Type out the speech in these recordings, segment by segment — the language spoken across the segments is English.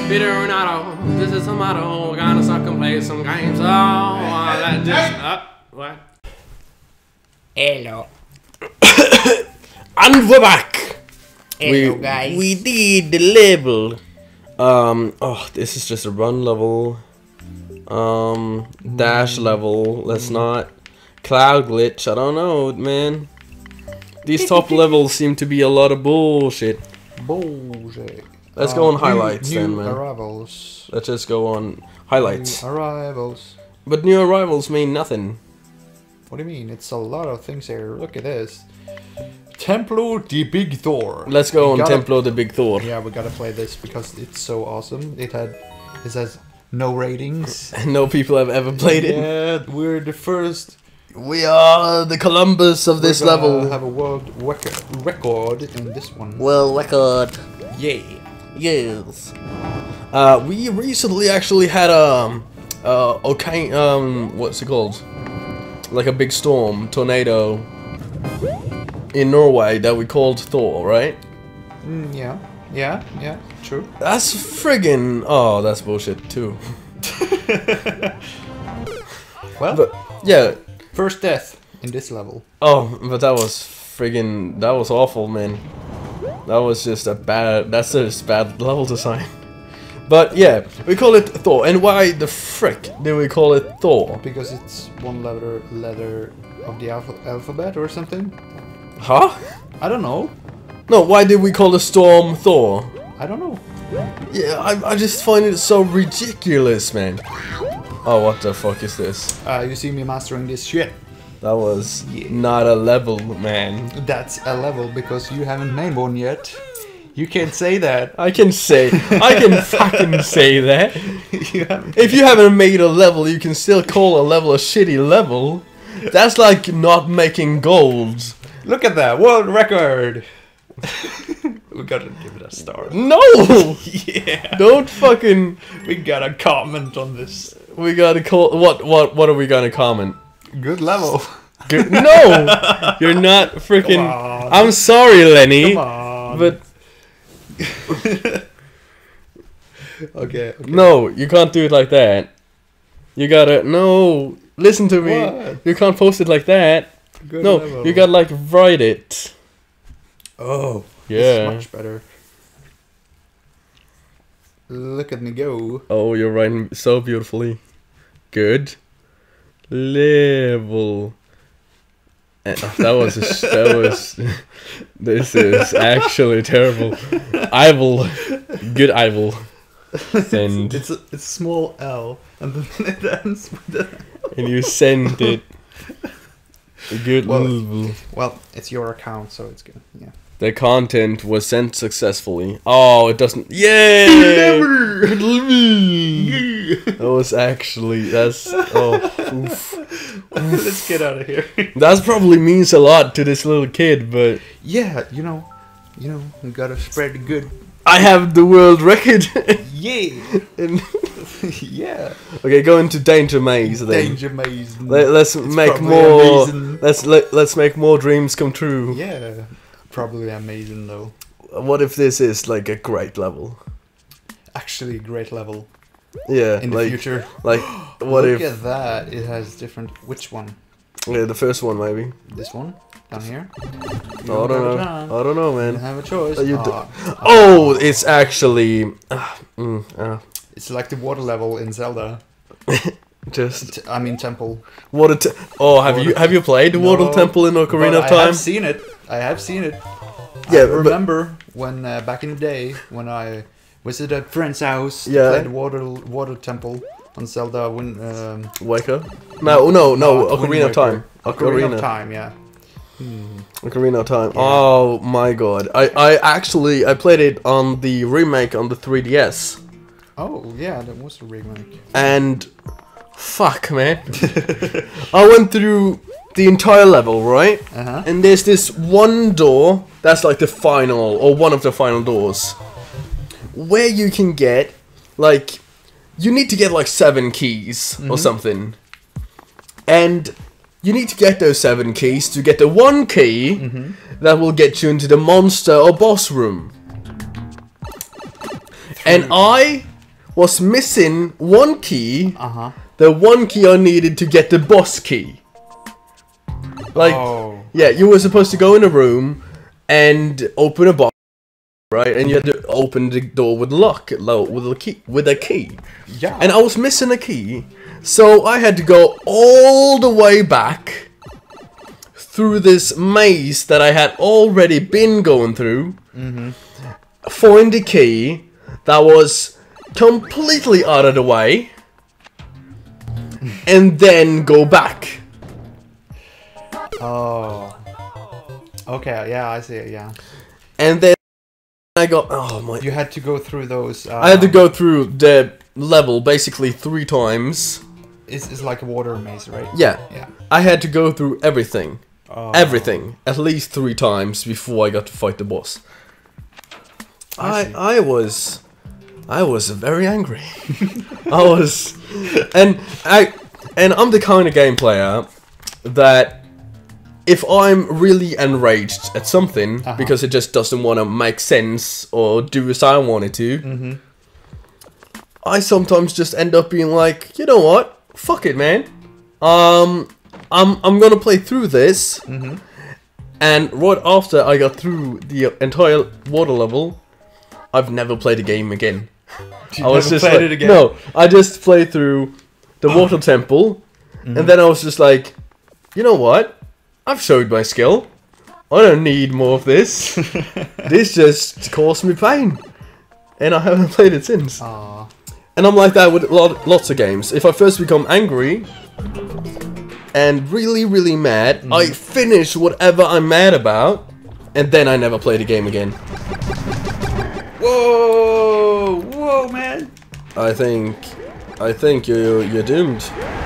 Peter Renato, this is the motto. We're gonna suck and play some games. What? Hello. And we're back. Hello, guys. We did the level. Oh, this is just a run level. Dash level. Let's not. Cloud glitch. I don't know, man. These top levels seem to be a lot of bullshit. Bullshit. Let's go on highlights then, man. Arrivals. Let's just go on highlights. New arrivals. But new arrivals mean nothing. What do you mean? It's a lot of things here. Look at this. Templo the Big Thor. Let's go on Gotta- Templo the Big Thor. Yeah, we gotta play this because it's so awesome. It has no ratings. No people have ever played it. Yeah, we're the first. We are the Columbus of this We're gonna level. have a world record in this one. World record. Yeah. Yes. We recently actually had okay, what's it called? Like a big storm, tornado in Norway that we called Thor, right? Yeah, true. That's friggin'. Oh, that's bullshit too. Well, But yeah. first death in this level. Oh, but that was friggin'. That was awful, man. That was just a bad. That's just bad level design. But yeah, we call it Thor. And why the frick do we call it Thor? Because it's one letter of the alphabet or something. Huh? I don't know. No, why did we call the storm Thor? I don't know. Yeah, I just find it so ridiculous, man. Oh, what the fuck is this? You see me mastering this shit. That was not a level, man. That's a level because you haven't made one yet. You can't say that. I can fucking say that. You haven't. If you haven't made a level, you can still call a level a shitty level. That's like not making gold. Look at that world record. We gotta give it a star. No! Yeah. Don't fucking... We gotta comment on this. We gotta call... What are we gonna comment? Good level. Good. No! You're not freaking... Come on. I'm sorry, Lenny. Come on. But... Okay. No, you can't do it like that. You gotta... No! Listen to me. What? You can't post it like that. Good No, level. you gotta like write it. Oh. Yeah. It's much better. Look at me go. Oh, you're writing so beautifully. Good. Level. That was. This is actually terrible. I will. Good. I will. Send. It's a small L, and then it ends with a... And you send it. Good. Well, it's your account, so it's good. Yeah. The content was sent successfully. Oh, it doesn't. Yay! That was actually. That's. Oh. Oof. Let's get out of here. That probably means a lot to this little kid, but Yeah, you know, we gotta spread the good. I have the world record. Yeah. And Yeah. okay, go into Danger Maze then. Danger Maze. Let's It's make probably more. amazing. Let's make more dreams come true. Yeah. Probably amazing though. What if this is like a great level? Actually, great level Yeah, in the like future. like what Look if? at that. It has different. Which one? Yeah, the first one maybe. This one down here. I don't know. I don't know, You man. have a choice. You do- Ah, Oh, it's actually it's like the water level in Zelda. just I mean Temple. water. Oh, have you played the Water No, Temple in Ocarina but of Time? I have seen it. Yeah, I but- remember when back in the day when I visited a friend's house. Yeah. Played water temple on Zelda. When Wake up? No, Ocarina of Time. Ocarina of Time. Yeah. Ocarina of Time. Yeah. Oh my god. I actually played it on the remake on the 3DS. Oh yeah, that was the remake. And fuck, man. I went through the entire level, right? Uh-huh. And there's this one door that's like the final, or one of the final doors, where you can get like, you need to get like 7 keys or something, and you need to get those 7 keys to get the 1 key that will get you into the monster or boss room. And I was missing one key. Uh-huh. The one key I needed to get the boss key. Like, yeah, you were supposed to go in a room and open a box, right? And you had to open the door with a lock, with a key. Yeah. And I was missing a key, so I had to go all the way back through this maze that I had already been going through. Find the key that was completely out of the way, and then go back. Oh. Okay, yeah, I see it, yeah. And then I got, oh my... You had to go through those... I had to go through the level basically 3 times. It's like a water maze, right? Yeah. Yeah. I had to go through everything. Everything. At least 3 times before I got to fight the boss. I was very angry. And I'm the kind of game player that if I'm really enraged at something because it just doesn't want to make sense or do as I want it to, I sometimes just end up being like, you know what? Fuck it, man. I'm gonna play through this. And right after I got through the entire water level, I've never played a game again. I was just like, no, I just played through the water temple, and then I was just like, you know what? I've showed my skill. I don't need more of this. This just caused me pain, and I haven't played it since. And I'm like that with lots of games. If I first become angry and really mad, I finish whatever I'm mad about, and then I never play the game again. Whoa, man! I think you're doomed.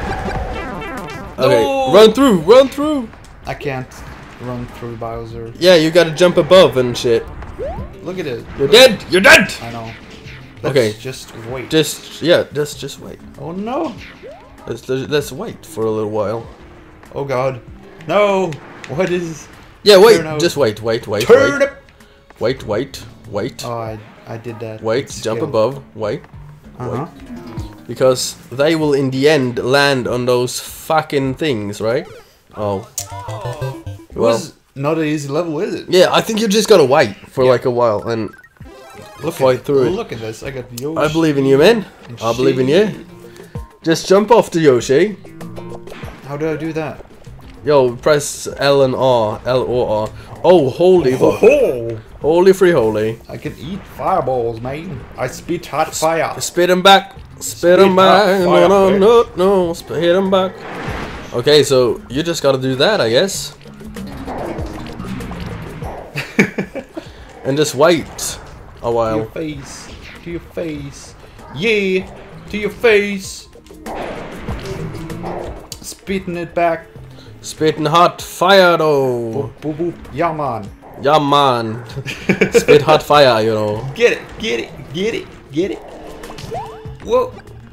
Okay, No! run through. I can't run through Bowser. Yeah, you gotta jump above and shit. Look at it. You're dead. You're dead. I know. Okay. Just wait. Just wait. Oh no. Let's wait for a little while. Oh god. No. What is? Yeah, wait. Turn out. Just wait. Turn up. Wait. Oh, I did that. Wait. with Jump skill. above. Wait. Uh-huh. Because they will in the end land on those fucking things, right? Oh. It was not an easy level, is it? Yeah, I think you just gotta wait for like a while and fight through it. Look at this. I got Yoshi. I believe in you, man. I believe in you. Just jump off the Yoshi. How do I do that? Yo, press L and R. L or R. Oh, holy fuck. Oh, Holy free holy. I can eat fireballs, man. I spit hot fire. Spit him back. Spit him hot back. fire, No. Spit him back. Okay, so you just gotta do that, I guess. And just wait a To while. your face. To your face. Yeah. To your face. Spitting it back. Spitting hot fire though. Boop, boop. Yeah, man. Yeah, man. Spit hot fire, you know. Get it. Whoa.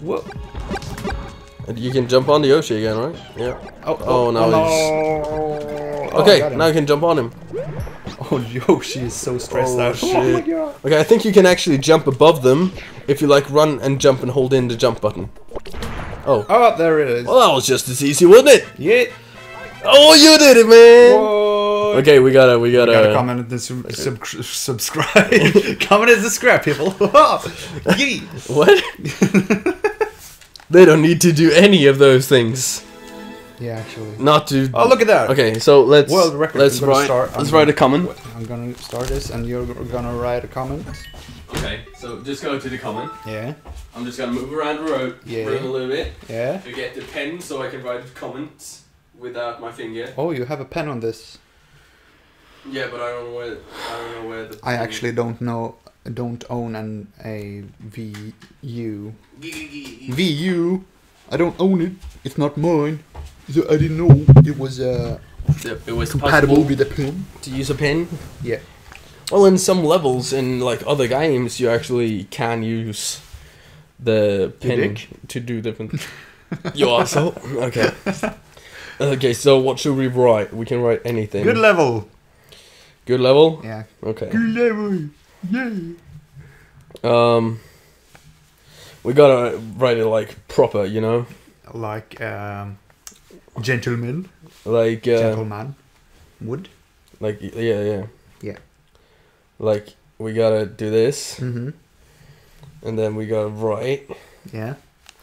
And you can jump on the Yoshi again, right? Yeah. Oh, now no. Okay, got him. now you can jump on him. Oh, Yoshi is so stressed out. Shit. Oh my god. Okay, I think you can actually jump above them if you like run and jump and hold in the jump button. Oh. Oh, there it is. Well, that was just as easy, wasn't it? Yeah. Oh, you did it, man! Whoa. Okay, we gotta comment and subscribe. Comment and subscribe, people. Yee. What? They don't need to do any of those things. Yeah, actually. Not to. Oh, look at that. Okay, so let's World record. let's I'm gonna write start- let's I'm write a gonna- comment. I'm gonna start this, and you're gonna write a comment. Okay, so just go to the comment. Yeah. I'm just gonna move around the room Yeah. a little bit Yeah. to get the pen so I can write comments without my finger. Oh, you have a pen on this. Yeah, but I don't know where the. I actually don't own a VU. VU. I don't own it. It's not mine. So I didn't know it was It was compatible possible with a pen. to use a pen. Yeah. Well, in some levels in like other games, you actually can use the pen dick? to do different. You asshole. Okay. Okay, so what should we write? We can write anything. Good level. Good level. Yeah. Okay. Good level. Yeah. We gotta write it like proper, you know? Like gentleman. Like Gentleman. Would. like yeah. Yeah. Like we gotta do this, Mm-hmm. and then we gotta write Yeah.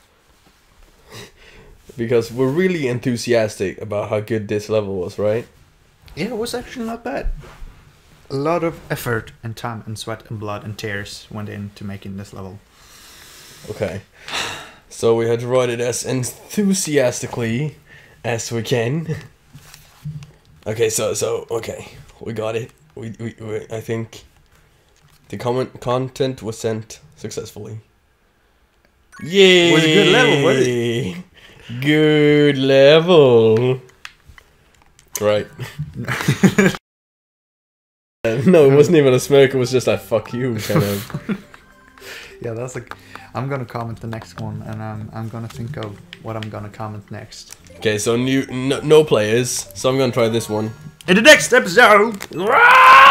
because we're really enthusiastic about how good this level was, right? Yeah, it was actually not bad. A lot of effort and time and sweat and blood and tears went into making this level. Okay. So we had to write it as enthusiastically as we can. Okay, so okay, we got it. We I think the content was sent successfully. Yay! It was a good level, wasn't it? Good level. Right. No, it wasn't even a smirk. It was just like fuck you kind of. Yeah, that's like. I'm gonna comment the next one, and I'm gonna think of what I'm gonna comment next. Okay, so no players. So I'm gonna try this one. In the next episode.